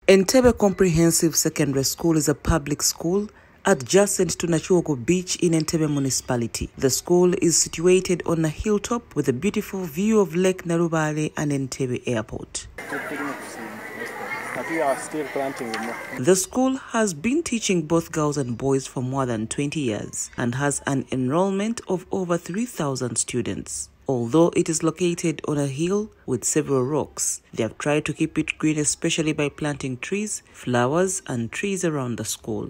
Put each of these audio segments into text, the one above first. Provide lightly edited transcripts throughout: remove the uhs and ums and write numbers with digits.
Entebbe Comprehensive Secondary School is a public school adjacent to Nachuogo Beach in Entebbe Municipality. The school is situated on a hilltop with a beautiful view of Lake Narubale and Entebbe Airport. The school has been teaching both girls and boys for more than 20 years and has an enrollment of over 3,000 students. Although it is located on a hill with several rocks, they have tried to keep it green, especially by planting trees, flowers, and trees around the school.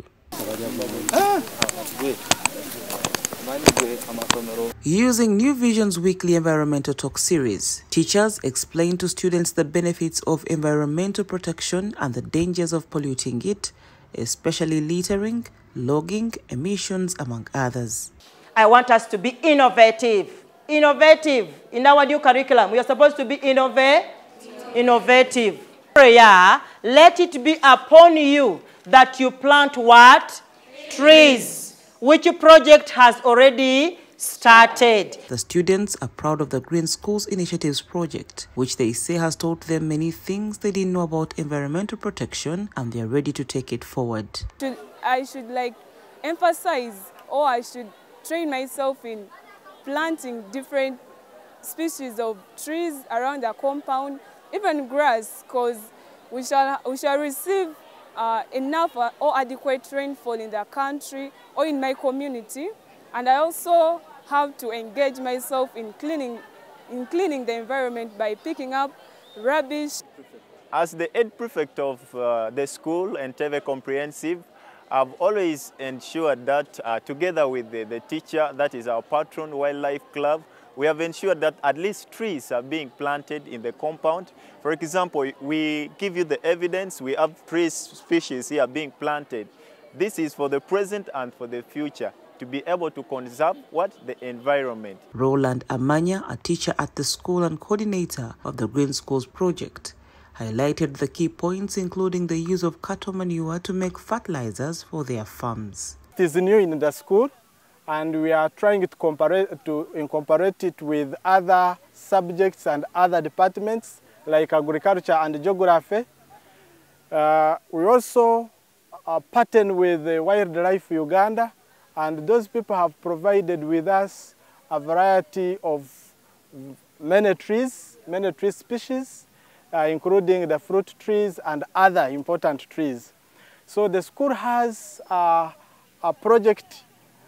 Using New Vision's weekly environmental talk series, teachers explain to students the benefits of environmental protection and the dangers of polluting it, especially littering, logging, emissions, among others. I want us to be innovative. Innovative. In our new curriculum, we are supposed to be innovative. Prayer, let it be upon you that you plant what? Trees. Which project has already started. The students are proud of the Green Schools Initiatives project, which they say has taught them many things they didn't know about environmental protection, and they are ready to take it forward. I should emphasize, or I should train myself in planting different species of trees around the compound, even grass, because we shall receive enough or adequate rainfall in the country or in my community. And I also have to engage myself in cleaning the environment by picking up rubbish. As the head prefect of the school, Entebbe Comprehensive, I've always ensured that together with the teacher, that is our patron, Wildlife Club, we have ensured that at least trees are being planted in the compound. For example, we give you the evidence, we have 3 species here being planted. This is for the present and for the future, to be able to conserve the environment. Roland Amanya, a teacher at the school and coordinator of the Green Schools project, highlighted the key points, including the use of cattle manure to make fertilizers for their farms. It is new in the school, and we are trying to incorporate it with other subjects and other departments like agriculture and geography. We also partner with Wildlife Uganda, and those people have provided with us a variety of many tree species, including the fruit trees and other important trees. So the school has a project.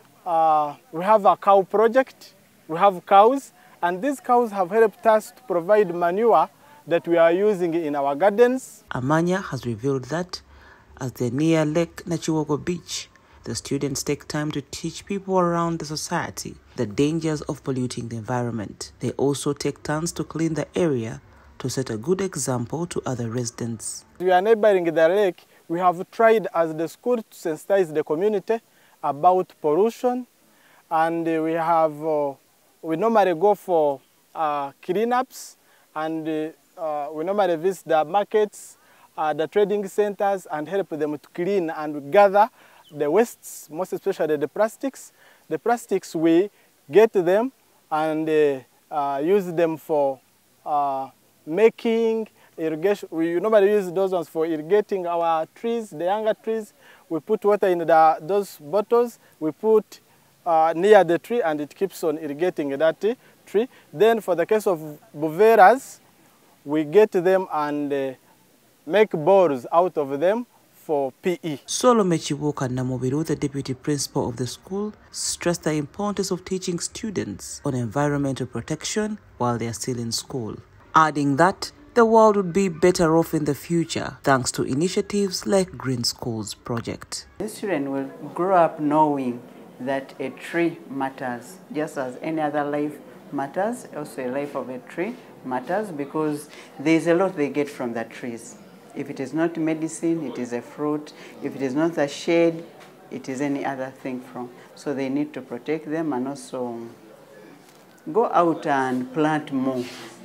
We have a cow project. We have cows, and these cows have helped us to provide manure that we are using in our gardens. Amanya has revealed that as they near Lake Nachuogo Beach, the students take time to teach people around the society the dangers of polluting the environment. They also take turns to clean the area to set a good example to other residents. We are neighboring the lake. We have tried as the school to sensitize the community about pollution, and we normally go for cleanups, and we normally visit the markets, the trading centers, and help them to clean and gather the wastes, most especially the plastics. The plastics, we get them and use them for making irrigation. We normally use those ones for irrigating our trees, the younger trees. We put water in those bottles, we put near the tree, and it keeps on irrigating that tree. Then for the case of boveras, we get them and make balls out of them for PE. Solome Chibuka Namobiru, the deputy principal of the school, stressed the importance of teaching students on environmental protection while they are still in school, adding that the world would be better off in the future thanks to initiatives like Green Schools project. The children will grow up knowing that a tree matters, just as any other life matters. Also, a life of a tree matters because there is a lot they get from the trees. If it is not medicine, it is a fruit. If it is not a shade, it is any other thing from. So they need to protect them and also go out and plant more.